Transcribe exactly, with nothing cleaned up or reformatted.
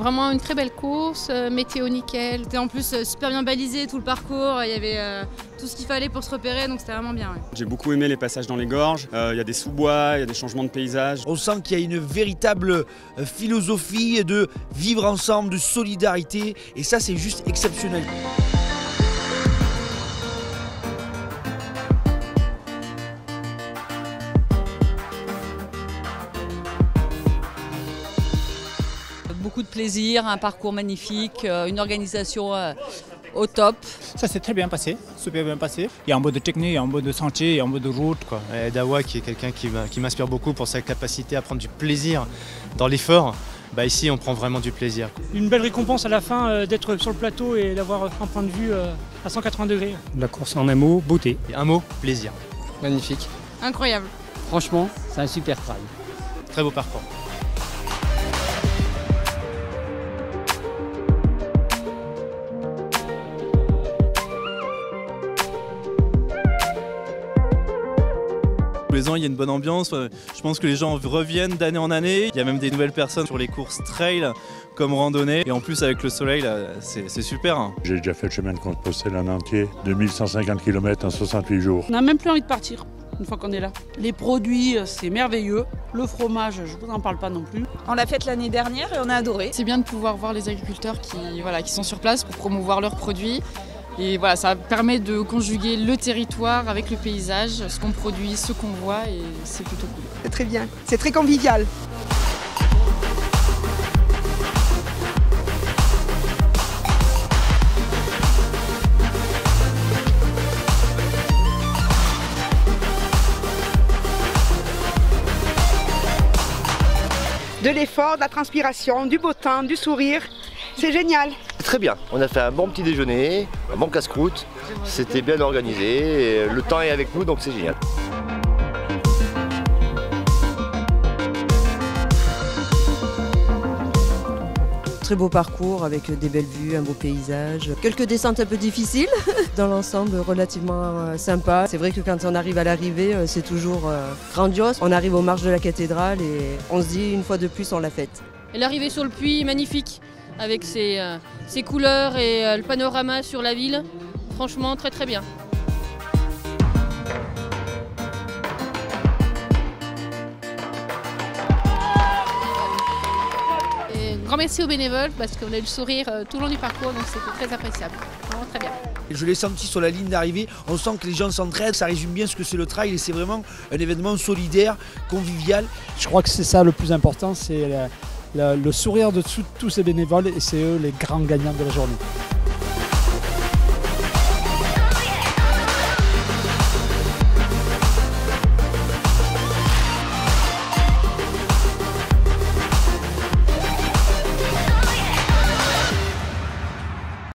Vraiment une très belle course, euh, météo nickel. C'était en plus euh, super bien balisé tout le parcours, il y avait euh, tout ce qu'il fallait pour se repérer, donc c'était vraiment bien. Ouais. J'ai beaucoup aimé les passages dans les gorges, euh, il y a des sous-bois, il y a des changements de paysage. On sent qu'il y a une véritable philosophie de vivre ensemble, de solidarité, et ça c'est juste exceptionnel. Beaucoup de plaisir, un parcours magnifique, une organisation au top. Ça s'est très bien passé, super bien passé. Il y a un mode de technique, il y a un mode de sentier, il y a un mode de route. Quoi. Et Dawa qui est quelqu'un qui m'inspire beaucoup pour sa capacité à prendre du plaisir dans l'effort. Bah ici on prend vraiment du plaisir. Une belle récompense à la fin euh, d'être sur le plateau et d'avoir un point de vue euh, à cent quatre-vingts degrés. La course en un mot, beauté. Et un mot, plaisir. Magnifique. Incroyable. Franchement, c'est un super trail. Très beau parcours. Tous les ans, il y a une bonne ambiance. Je pense que les gens reviennent d'année en année. Il y a même des nouvelles personnes sur les courses trail comme randonnée. Et en plus, avec le soleil, c'est super. J'ai déjà fait le chemin de Compostelle en entier, deux mille cent cinquante kilomètres en soixante-huit jours. On n'a même plus envie de partir une fois qu'on est là. Les produits, c'est merveilleux. Le fromage, je vous en parle pas non plus. On l'a fait l'année dernière et on a adoré. C'est bien de pouvoir voir les agriculteurs qui, voilà, qui sont sur place pour promouvoir leurs produits. Et voilà, ça permet de conjuguer le territoire avec le paysage, ce qu'on produit, ce qu'on voit, et c'est plutôt cool. C'est très bien, c'est très convivial. De l'effort, de la transpiration, du beau temps, du sourire, c'est génial. Très bien, on a fait un bon petit déjeuner, un bon casse-croûte, c'était bien organisé, et le temps est avec nous donc c'est génial. Très beau parcours avec des belles vues, un beau paysage. Quelques descentes un peu difficiles, dans l'ensemble relativement sympa. C'est vrai que quand on arrive à l'arrivée, c'est toujours grandiose. On arrive aux marches de la cathédrale et on se dit une fois de plus on l'a faite. Et l'arrivée sur le puits, magnifique, avec ses, euh, ses couleurs et euh, le panorama sur la ville. Franchement, très très bien. Et grand merci aux bénévoles parce qu'on a eu le sourire euh, tout le long du parcours, donc c'était très appréciable. Vraiment très bien. Je l'ai senti sur la ligne d'arrivée, on sent que les gens s'entraident, ça résume bien ce que c'est le trail et c'est vraiment un événement solidaire, convivial. Je crois que c'est ça le plus important, c'est le sourire de tous ces bénévoles et c'est eux les grands gagnants de la journée.